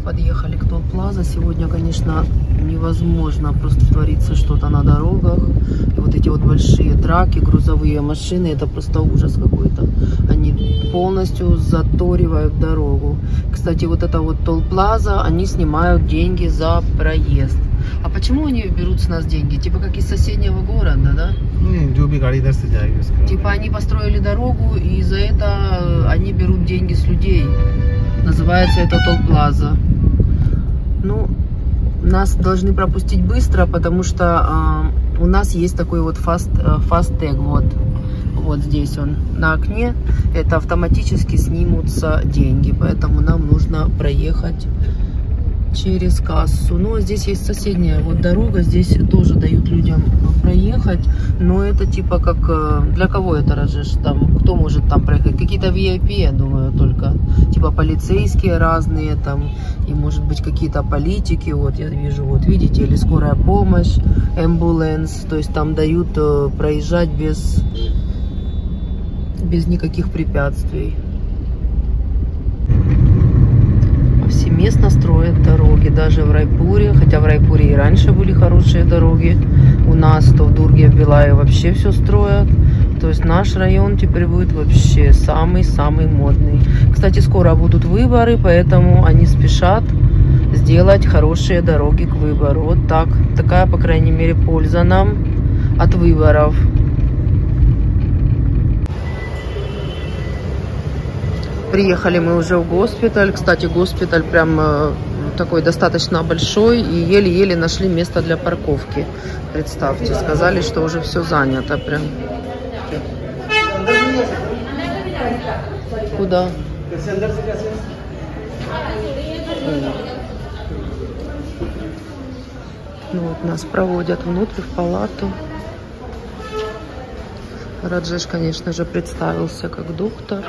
Подъехали к Толл-Плаза. Сегодня, конечно, невозможно. Просто творится что-то на дорогах. И вот эти вот большие траки, грузовые машины, это просто ужас какой-то. Они полностью заторивают дорогу. Кстати, вот это вот Толл-Плаза, они снимают деньги за проезд. А почему они берут с нас деньги? Типа как из соседнего города, да? Типа они построили дорогу, и за это они берут деньги с людей. Называется это Толл-Плаза. Ну, нас должны пропустить быстро, потому что у нас есть такой вот фаст-тег. Вот здесь он на окне. Это автоматически снимутся деньги. Поэтому нам нужно проехать через кассу. Но здесь есть соседняя вот дорога. Здесь тоже дают людям проехать. Но это типа как... Для кого это, Раджеш? Там, кто может там проехать? Какие-то VIP, я думаю, только. Типа полицейские разные там. И может быть какие-то политики. Вот я вижу, вот видите, или скорая помощь, ambulance. То есть там дают проезжать без никаких препятствий. Повсеместно строят дороги, даже в Райпуре, хотя в Райпуре и раньше были хорошие дороги. У нас то в Дурге, в Билае вообще все строят. То есть наш район теперь будет вообще самый-самый модный. Кстати, скоро будут выборы, поэтому они спешат сделать хорошие дороги к выбору. Вот так. Такая, по крайней мере, польза нам от выборов. Приехали мы уже в госпиталь. Кстати, госпиталь прям такой достаточно большой. И еле-еле нашли место для парковки. Представьте, сказали, что уже все занято прям. Куда? Ну, вот нас проводят внутрь, в палату. Раджеш, конечно же, представился как доктор.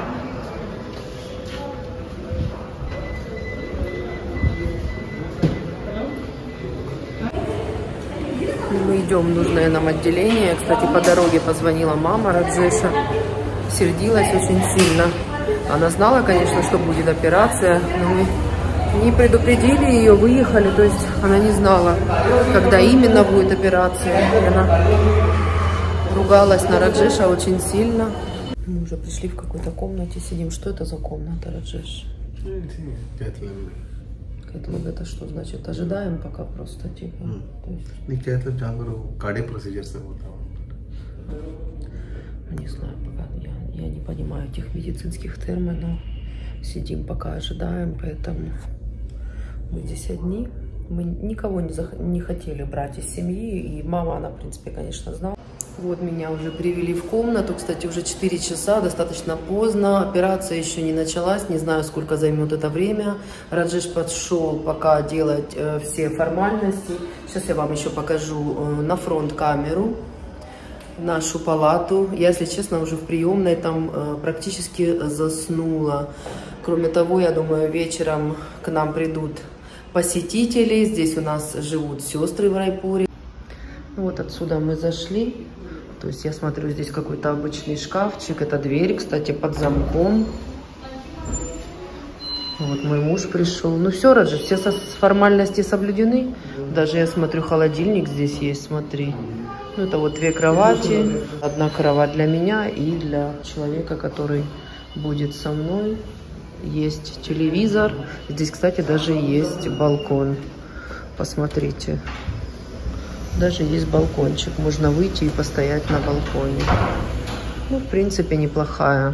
Мы идем в нужное нам отделение. Кстати, по дороге позвонила мама Раджеша. Сердилась очень сильно. Она знала, конечно, что будет операция, но мы не предупредили ее, выехали. То есть она не знала, когда именно будет операция. И она ругалась на Раджеша очень сильно. Мы уже пришли в какой-то комнате, сидим. Что это за комната, Раджеш? Кэтлэб это что значит? Ожидаем пока просто, типа. Не знаю, пока я не понимаю этих медицинских терминов. Сидим пока ожидаем, поэтому мы здесь одни. Мы никого не хотели брать из семьи, и мама, она, в принципе, конечно, знала. Вот меня уже привели в комнату, кстати, уже 4 часа, достаточно поздно, операция еще не началась, не знаю, сколько займет это время. Раджеш пошел пока делать все формальности. Сейчас я вам еще покажу на фронт-камеру нашу палату. Я, если честно, уже в приемной там практически заснула. Кроме того, я думаю, вечером к нам придут посетители. Здесь у нас живут сестры в Райпуре. Вот отсюда мы зашли. То есть я смотрю, здесь какой-то обычный шкафчик. Это дверь, кстати, под замком. Вот мой муж пришел. Ну все, Раджеш, все формальности соблюдены. Даже я смотрю, холодильник здесь есть, смотри. Ну это вот 2 кровати. Одна кровать для меня и для человека, который будет со мной. Есть телевизор. Здесь, кстати, даже есть балкон. Посмотрите. Даже есть балкончик. Можно выйти и постоять на балконе. Ну, в принципе, неплохая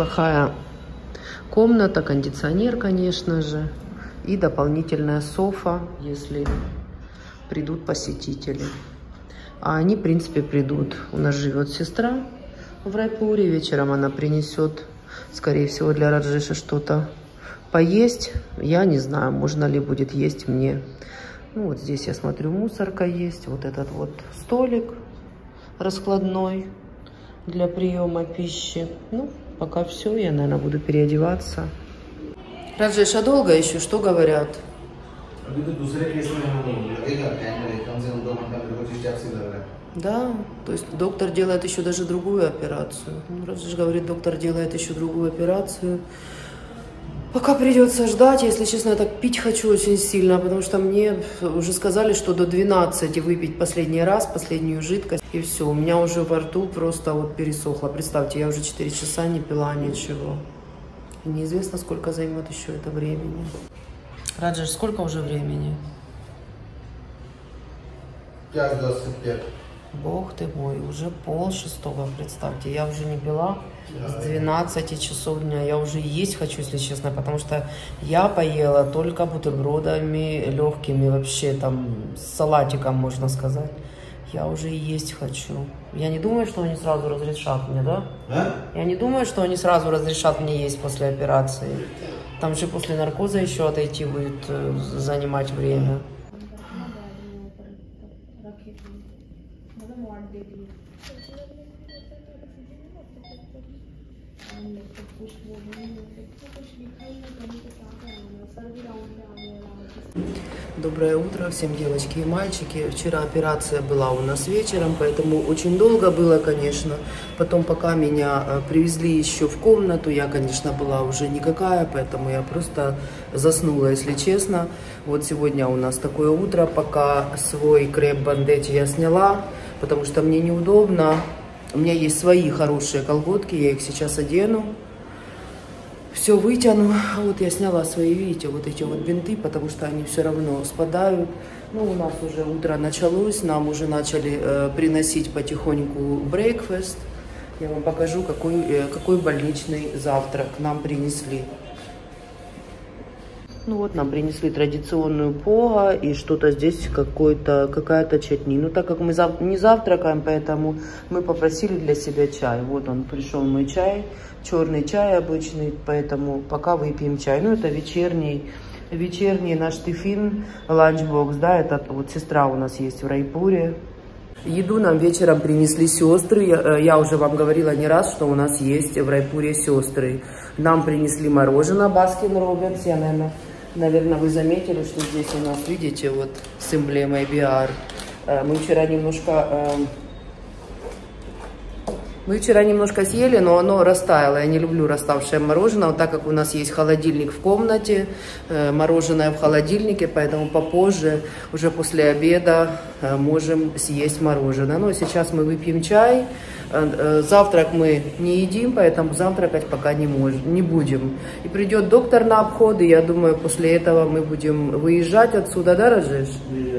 комната. Кондиционер, конечно же. И дополнительная софа, если придут посетители. А они, в принципе, придут. У нас живет сестра в Райпуре. Вечером она принесет, скорее всего, для Раджеша что-то поесть. Я не знаю, можно ли будет есть мне. Ну, вот здесь, я смотрю, мусорка есть. Вот этот вот столик раскладной для приема пищи. Ну, пока все. Я, наверное, буду переодеваться. Раджеш, а долго еще? Что говорят? Да, то есть доктор делает еще даже другую операцию. Раджеш говорит, доктор делает еще другую операцию. Пока придется ждать, если честно, я так пить хочу очень сильно, потому что мне уже сказали, что до 12 выпить последний раз, последнюю жидкость, и все. У меня уже во рту просто вот пересохло. Представьте, я уже 4 часа не пила ничего. И неизвестно, сколько займет еще это времени. Раджеш, сколько уже времени? 5:25. Бог ты мой, уже 5:30, представьте, я уже не пила с 12 часов дня, я уже есть хочу, если честно, потому что я поела только бутербродами легкими, вообще там с салатиком, можно сказать. Я уже есть хочу. Я не думаю, что они сразу разрешат мне, да? А? Я не думаю, что они сразу разрешат мне есть после операции. Там же после наркоза еще отойти будет занимать время. Доброе утро всем, девочки и мальчики. Вчера операция была у нас вечером, поэтому очень долго было, конечно. Потом, пока меня привезли еще в комнату, я, конечно, была уже никакая, поэтому я просто заснула, если честно. Вот сегодня у нас такое утро, пока свой креп-бандаж я сняла, потому что мне неудобно. У меня есть свои хорошие колготки, я их сейчас одену. Все вытяну. Вот я сняла свои, видите, вот эти вот бинты, потому что они все равно спадают. Ну, у нас уже утро началось, нам уже начали приносить потихоньку брейкфаст. Я вам покажу, какой больничный завтрак нам принесли. Ну вот, нам принесли традиционную пого и что-то здесь, какая-то чатни. Ну, так как мы не завтракаем, поэтому мы попросили для себя чай. Вот он, пришел мой чай, черный чай обычный, поэтому пока выпьем чай. Ну, это вечерний наш тифин, ланчбокс, да, это вот сестра у нас есть в Райпуре. Еду нам вечером принесли сестры. Я уже вам говорила не раз, что у нас есть в Райпуре сестры. Нам принесли мороженое Баскин Роббинс. Я, наверное, вы заметили, что здесь у нас, видите, вот с эмблемой BR. Мы вчера немножко съели, но оно растаяло. Я не люблю расставшее мороженое, так как у нас есть холодильник в комнате, мороженое в холодильнике, поэтому попозже, уже после обеда, можем съесть мороженое. Ну, а сейчас мы выпьем чай. Завтрак мы не едим, поэтому завтракать пока не будем. И придет доктор на обходы, я думаю, после этого мы будем выезжать отсюда, да, Раджеш?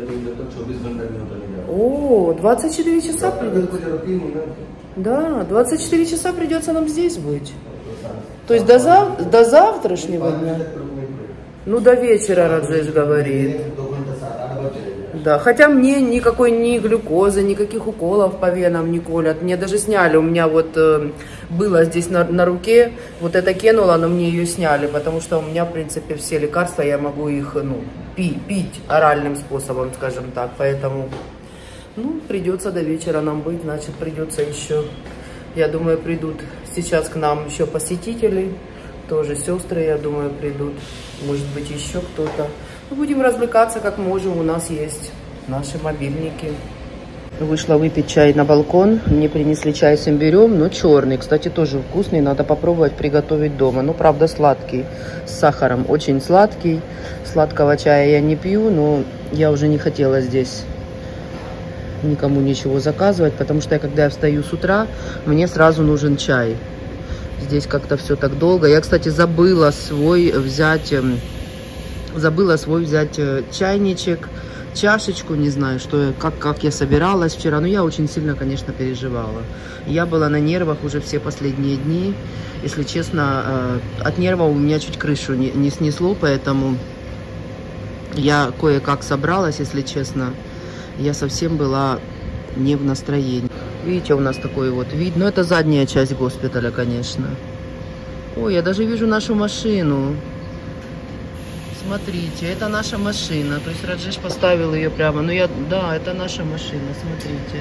О, 24 часа придется. Да, 24 часа придется нам здесь быть. То есть до завтрашнего дня. Ну, до вечера, Раджеш говорит. Да, хотя мне никакой ни глюкозы, никаких уколов по венам не колят. Мне даже сняли, у меня вот было здесь на руке, вот эта кенула, но мне ее сняли, потому что у меня, в принципе, все лекарства, я могу их, пить оральным способом, скажем так. Поэтому, придется до вечера нам быть, значит, придется еще, я думаю, придут сейчас к нам еще посетители, тоже сестры, я думаю, придут, может быть, еще кто-то. Будем развлекаться как можем, у нас есть наши мобильники. Вышла выпить чай на балкон, мне принесли чай с имбирем, но черный, кстати, тоже вкусный, надо попробовать приготовить дома. Ну, правда, сладкий, с сахаром, очень сладкий. Сладкого чая я не пью, но я уже не хотела здесь никому ничего заказывать, потому что когда я встаю с утра, мне сразу нужен чай. Здесь как-то все так долго. Я, кстати, забыла свой взять чайничек, чашечку, не знаю, как я собиралась вчера, но я очень сильно, конечно, переживала. Я была на нервах уже все последние дни, если честно, от нервов у меня чуть крышу не снесло, поэтому я кое-как собралась, если честно, я совсем была не в настроении. Видите, у нас такой вот вид, но это задняя часть госпиталя, конечно. Ой, я даже вижу нашу машину. Смотрите, это наша машина. То есть Раджеш поставил ее прямо. Да, это наша машина, смотрите.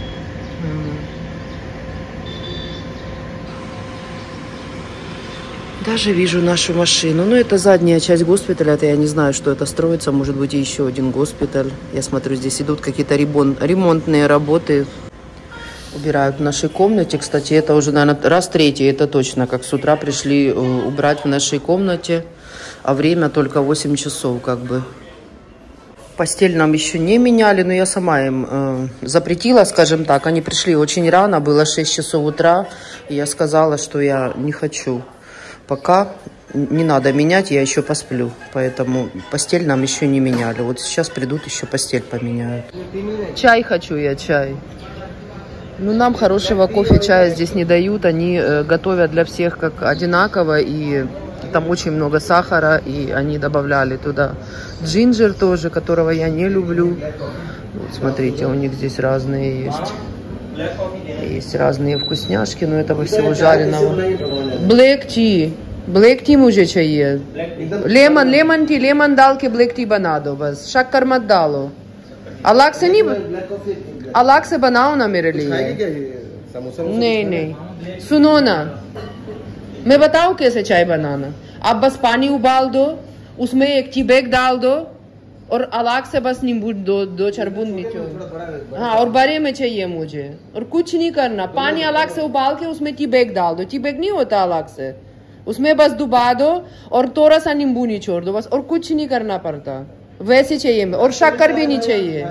Даже вижу нашу машину. Ну, это задняя часть госпиталя. Это я не знаю, что это строится. Может быть, еще один госпиталь. Я смотрю, здесь идут какие-то ремонтные работы. Убирают в нашей комнате. Кстати, это уже, наверное, раз третий. Это точно, как с утра пришли убрать в нашей комнате. а время только 8 часов как бы. Постель нам еще не меняли, но я сама им запретила, скажем так. Они пришли очень рано, было 6 часов утра, и я сказала, что я не хочу. Пока не надо менять, я еще посплю. Поэтому постель нам еще не меняли. Вот сейчас придут, еще постель поменяют. Чай хочу я, чай. Ну, нам хорошего кофе, чая здесь не дают. Они готовят для всех как одинаково, и там очень много сахара, и они добавляли туда джинджер тоже, которого я не люблю. Вот, смотрите, у них здесь разные есть. Есть разные вкусняшки, но этого всего жареного. Black tea. Black tea मुझे चाहिए. Lemon tea, lemon डाल के black tea बना दो बस. शक्कर मत डालो. अलग से नहीं, अलग से बनाओ ना मेरे लिए. नहीं. सुनो ना. मैं बताऊँ कैसे चाय बनाना. आप बस पानी उबाल दो, उसमें एक टी बैग डाल दो, और अलग से बस नींबू दो चार बूंद निचोड़. हाँ, और बड़े में चाहिए मुझे. और कुछ नहीं करना. पानी अलग से उबाल के उसमें टी बैग डाल दो. टी बैग नहीं होता अलग से. उसमें बस डुबा दो और थोड़ा सा नींबू निचोड़ दो बस, और कुछ नहीं करना पड़ता. वैसे चाहिए, और शक्कर भी नहीं चाहिए.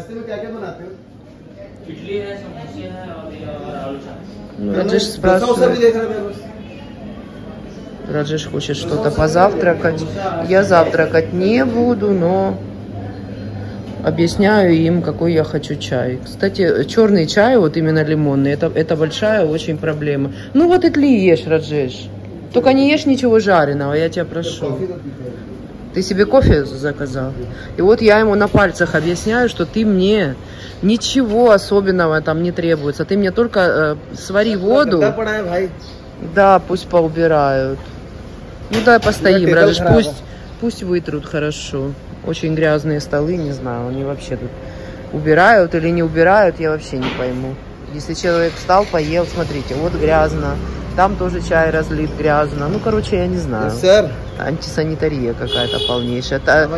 Раджеш спрашивает. Раджеш хочет что-то позавтракать. Я завтракать не буду, но объясняю им, какой я хочу чай. Кстати, черный чай, вот именно лимонный, это большая очень проблема. Ну вот и ешь, Раджеш. Только не ешь ничего жареного, я тебя прошу. Ты себе кофе заказал? И вот я ему на пальцах объясняю, что ты мне ничего особенного там не требуется. Ты мне только свари воду. Да, пусть поубирают. Ну дай постоим, Раджеш, пусть вытрут хорошо. Очень грязные столы, не знаю, они вообще тут убирают или не убирают, я вообще не пойму. Если человек встал, поел, смотрите, вот грязно. Там тоже чай разлит грязно. Ну, короче, я не знаю. Антисанитария какая-то полнейшая.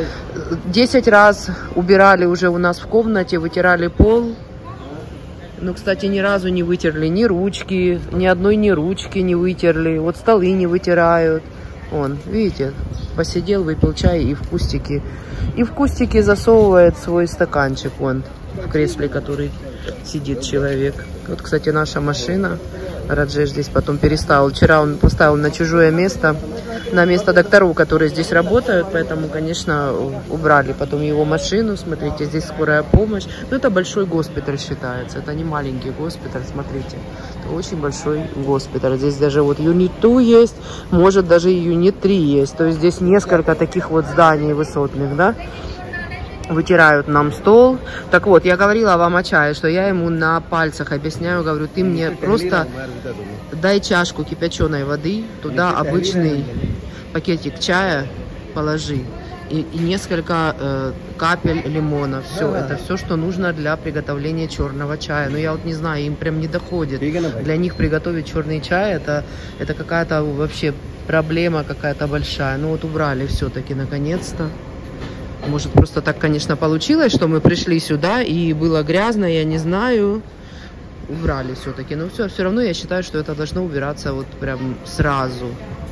10 раз убирали уже у нас в комнате, вытирали пол. Ну, кстати, ни разу не вытерли ни ручки, ни одной ни ручки не вытерли. Вот столы не вытирают. Вон, видите, посидел, выпил чай и в кустики. И в кустики засовывает свой стаканчик, вон, в кресле, который сидит человек. Вот, кстати, наша машина. Раджеш здесь потом переставил. Вчера он поставил на чужое место, на место докторов, которые здесь работают. Поэтому, конечно, убрали потом его машину. Смотрите, здесь скорая помощь. Но это большой госпиталь считается. Это не маленький госпиталь, смотрите. Это очень большой госпиталь. Здесь даже вот юнит 2 есть, может даже и юнит 3 есть. То есть здесь несколько таких вот зданий высотных, да. Вытирают нам стол. Так вот, я говорила вам о чае, что я ему на пальцах объясняю, говорю, ты мне просто дай чашку кипяченой воды, туда обычный пакетик чая положи и несколько капель лимона. Все, это все, что нужно для приготовления черного чая. Но я вот не знаю, им прям не доходит. Для них приготовить черный чай, это какая-то вообще проблема какая-то большая. Ну вот убрали все-таки наконец-то. Может, просто так, конечно, получилось, что мы пришли сюда и было грязно, я не знаю. Убрали все-таки. Но все равно я считаю, что это должно убираться вот прям сразу.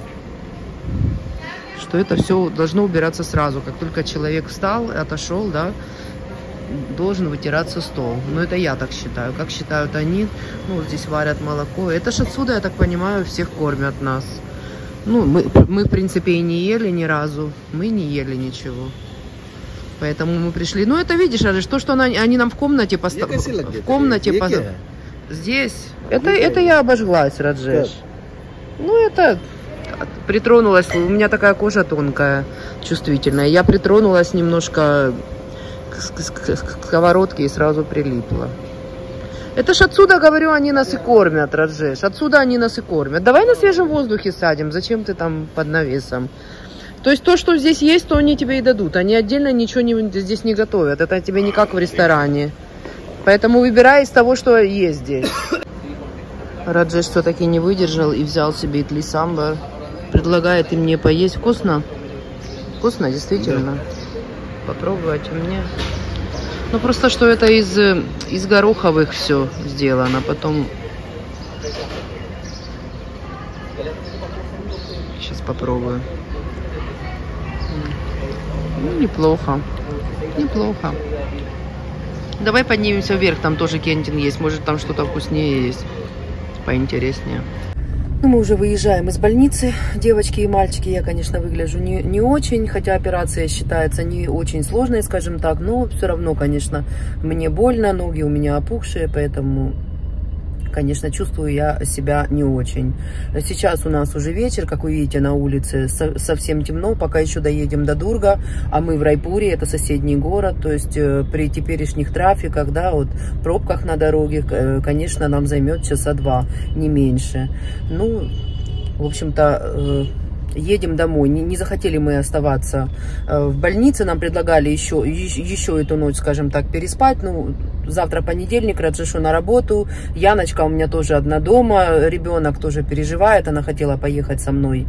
Что это все должно убираться сразу. Как только человек встал, отошел, да, должен вытираться стол. Но это я так считаю. Как считают они? Ну, вот здесь варят молоко. Это ж отсюда, я так понимаю, всех кормят нас. Ну, мы в принципе, и не ели ни разу. Мы не ели ничего. Поэтому мы пришли. Ну, это видишь, Раджеш, то, что они нам в комнате поставили. В комнате здесь. Это я обожглась, Раджеш. Ну, это притронулась. У меня такая кожа тонкая, чувствительная. Я притронулась немножко к сковородке и сразу прилипла. Это ж отсюда, говорю, они нас и кормят, Раджеш. Отсюда они нас и кормят. Давай на свежем воздухе садим. Зачем ты там под навесом? То есть то, что здесь есть, то они тебе и дадут. Они отдельно ничего здесь не готовят. Это тебе не как в ресторане. Поэтому выбирай из того, что есть здесь. Раджеш все-таки не выдержал и взял себе итли самбар. Предлагает и мне поесть. Вкусно? Вкусно, действительно. Да. Попробовать мне. Ну просто что это из гороховых все сделано. Потом... Сейчас попробую. Ну, неплохо. Неплохо. Давай поднимемся вверх, там тоже кентинг есть. Может, там что-то вкуснее есть, поинтереснее. Ну, мы уже выезжаем из больницы, девочки и мальчики. Я, конечно, выгляжу не очень, хотя операция считается не очень сложной, скажем так. Но все равно, конечно, мне больно, ноги у меня опухшие, поэтому... Конечно, чувствую я себя не очень. Сейчас у нас уже вечер, как вы видите, на улице совсем темно, пока еще доедем до Дурга, а мы в Райпуре, это соседний город, то есть при теперешних трафиках, да, вот пробках на дороге, конечно, нам займет часа 2, не меньше. Ну, в общем-то... Едем домой. Не захотели мы оставаться в больнице. Нам предлагали еще эту ночь, скажем так, переспать. Ну, завтра понедельник, Раджешу на работу. Яночка у меня тоже одна дома. Ребенок тоже переживает. Она хотела поехать со мной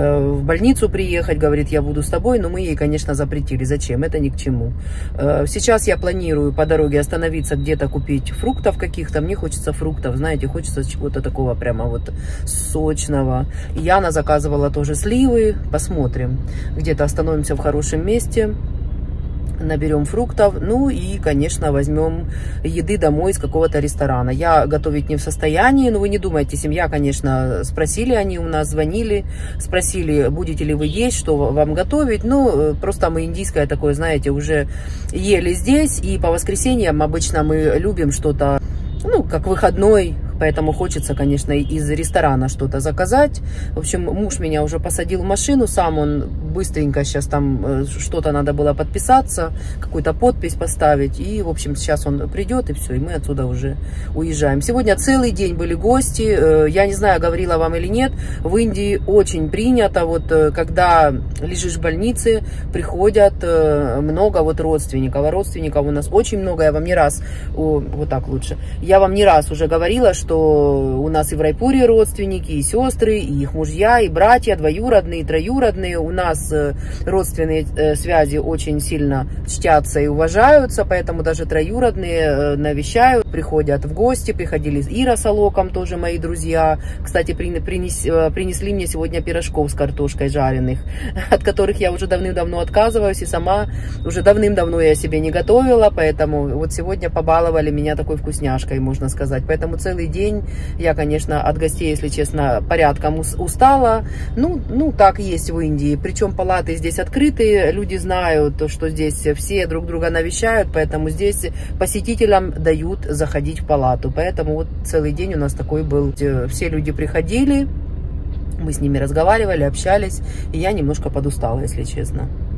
в больницу приехать. Говорит, я буду с тобой. Но мы ей, конечно, запретили. Зачем? Это ни к чему. Сейчас я планирую по дороге остановиться где-то купить фруктов каких-то. Мне хочется фруктов, знаете, хочется чего-то такого прямо вот сочного. Яна заказывала тоже сливы, посмотрим. Где-то остановимся в хорошем месте, наберем фруктов, ну и, конечно, возьмем еды домой из какого-то ресторана. Я готовить не в состоянии, но вы не думайте, семья, конечно, спросили, они у нас звонили, спросили, будете ли вы есть, что вам готовить. Ну, просто мы индийское такое, знаете, уже ели здесь, и по воскресеньям обычно мы любим что-то, ну, как выходной. Поэтому хочется, конечно, из ресторана что-то заказать. В общем, муж меня уже посадил в машину, сам он быстренько сейчас там что-то надо было подписаться, какую-то подпись поставить. И, в общем, сейчас он придет, и все, и мы отсюда уже уезжаем. Сегодня целый день были гости. Я не знаю, говорила вам или нет, в Индии очень принято, вот когда лежишь в больнице, приходят много вот родственников. А родственников у нас очень много. Я вам не раз, вот так лучше, я вам не раз уже говорила, что у нас и в Райпуре родственники, и сестры, и их мужья, и братья, двоюродные, и троюродные. У нас родственные связи очень сильно чтятся и уважаются, поэтому даже троюродные навещают, приходят в гости. Приходили Ира с Алоком, тоже мои друзья. Кстати, принесли мне сегодня пирожков с картошкой жареных, от которых я уже давным-давно отказываюсь, и сама уже давным-давно я себе не готовила, поэтому вот сегодня побаловали меня такой вкусняшкой, можно сказать. Поэтому целый день я, конечно, от гостей, если честно, порядком устала. Ну, так есть в Индии. Причем палаты здесь открытые, люди знают, что здесь все друг друга навещают, поэтому здесь посетителям дают заходить в палату. Поэтому вот целый день у нас такой был. Все люди приходили, мы с ними разговаривали, общались, и я немножко подустала, если честно.